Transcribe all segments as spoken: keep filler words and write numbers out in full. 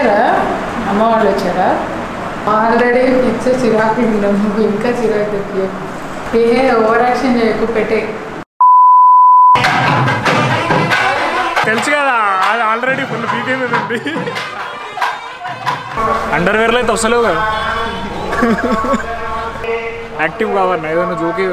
వచ్చారా అమ్మ వాళ్ళు వచ్చారా? ఆల్రెడీ పిచ్చ చిరాకులు ఉన్నాం, నువ్వు ఇంకా చిరాకు తెప్పి ఏ ఓవర్ యాక్షన్ చేయకు పెట్టే. తెలుసు కదా అది ఆల్రెడీ ఫుల్ బీపీ మీద ఉంది. అండర్వేర్లో అయితే వస్తలేవు కదా, యాక్టివ్ కావన్నా ఏదన్నా జోకే.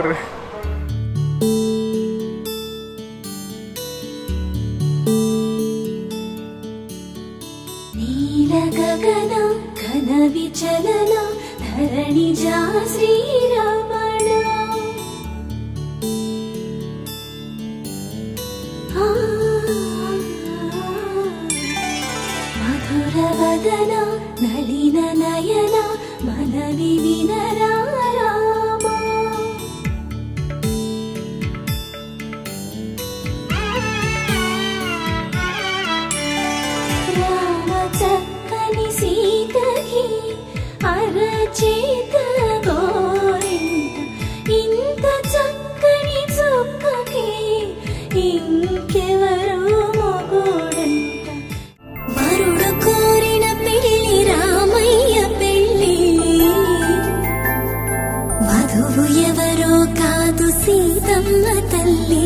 గగన ఘన విచలన ధరణిజా శ్రీరమణ మధుర వదన నళిన నయన మనవి వినరా రామ సీతకి అరచేత గోరింట ఇంత చక్కని చుక్కకి ఇంకెవరు మొగుడంట. వరుడు కోరిన పెళ్లి రామయ్య పెళ్లి, వధువు ఎవరో కాదు సీతమ్మ తల్లి.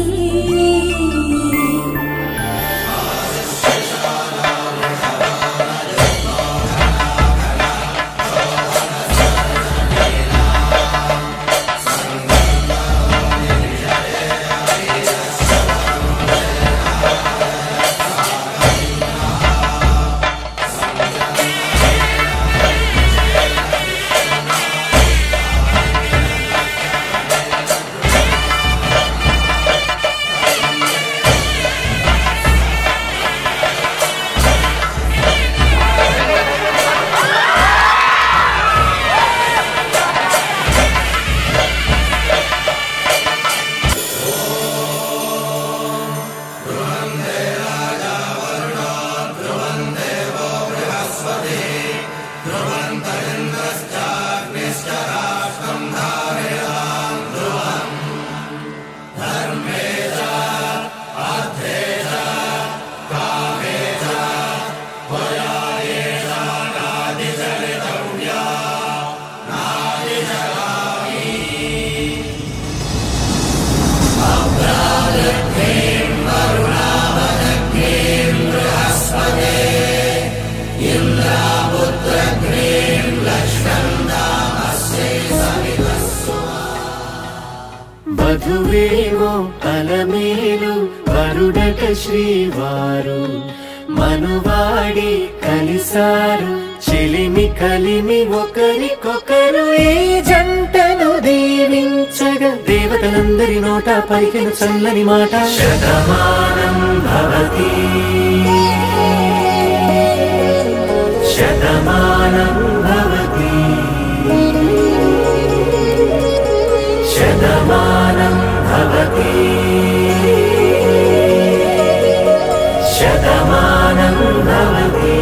వధువేవో అలమేలు వరుడట శ్రీవారు మనువాడి కలిసారు చెలిమి కలిమి ఒకరికొకరు ఈ జంటను దీవించగా దేవతలందరి నోట పలికిన చల్లని మాట శతమానం భవతి శతమానం భవతి శతమానం భవతి శతమానం భవతి.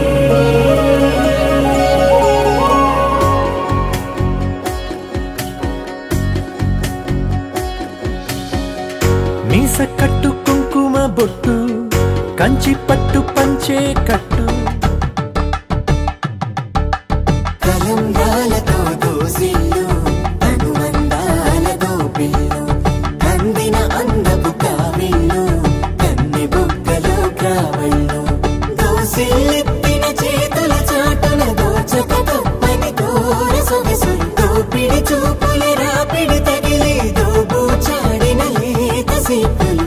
మీస కట్టు కుంకుమ బొట్టు కంచి పట్టు పంచే కట్టు కలంబాలతో దోసిల్లు అనుబంధాలతో పిల్లు అందిన అందపు కావిల్లు కన్ని బుగ్గలో కావళ్ళు దోసిల్లెత్తిన చేతుల చాటున దోచక తప్పని దూర సొగసులు దోపిడి చూపుల రాపిడి తగిలి దోబూచాడిన లేత సీతలు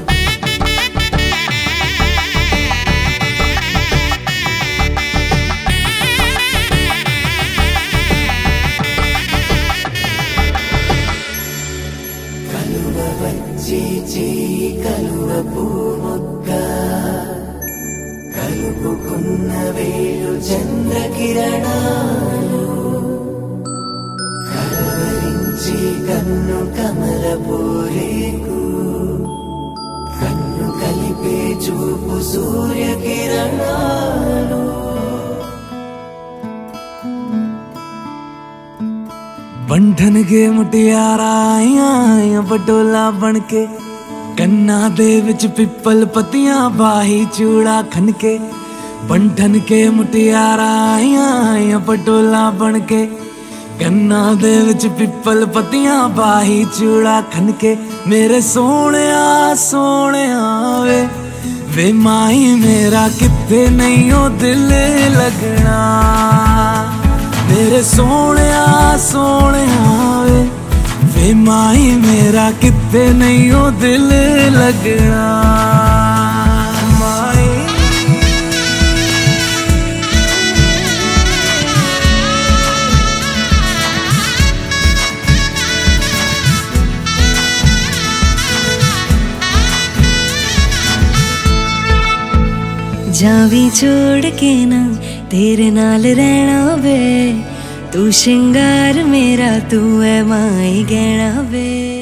కలువ పూమొక్క కలుపుకున్న వేలు చంద్రకిరణాలు కలవరించి కన్ను కమల పూరేకు కన్ను కలిపే చూపు సూర్యకిరణాలు बंधन के मुटियारा आया बटोला बनके कन्ना दे विच पिपल पतियां बाही चूड़ा खनके पंठन के मुटियारा आइया आइया पटोला बन के गन्ना दे विच पिपल पत्तियां बाही चूड़ा खन के मेरे सोने सोने वे वे माही मेरा किथे नहीं ओ दिल लगना मेरे सोने सोने वे वे माही मेरा किथे नहीं ओ दिल लगना माही जावी छोड़ के ना तेरे नाल रहना वे तू शिंगार मेरा तू है माई गहना वे।